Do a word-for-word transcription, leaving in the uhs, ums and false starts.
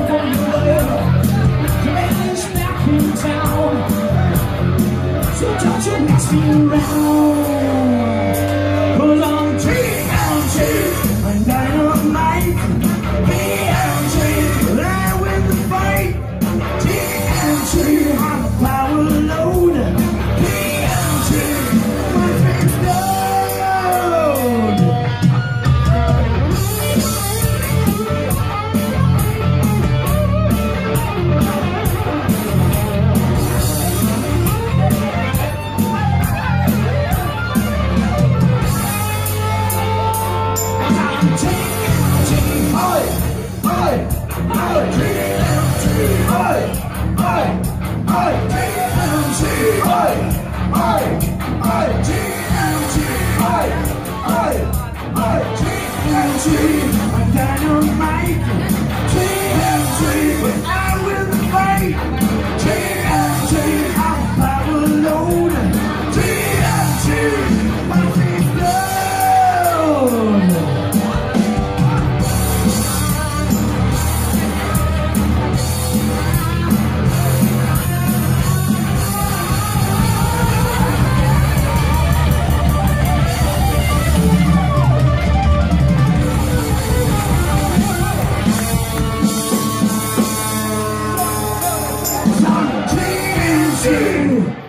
love for your love. Your man is back in town, so don't you mess me around. Cause I'm T N T, I'm dynamite. T N T, I win the fight. T N T, I'm a power load. T N T, my favorite load. I'm dynamite. T N T, but I win the fight. T N T, I'm a power load. T N T, my favorite load. T N T.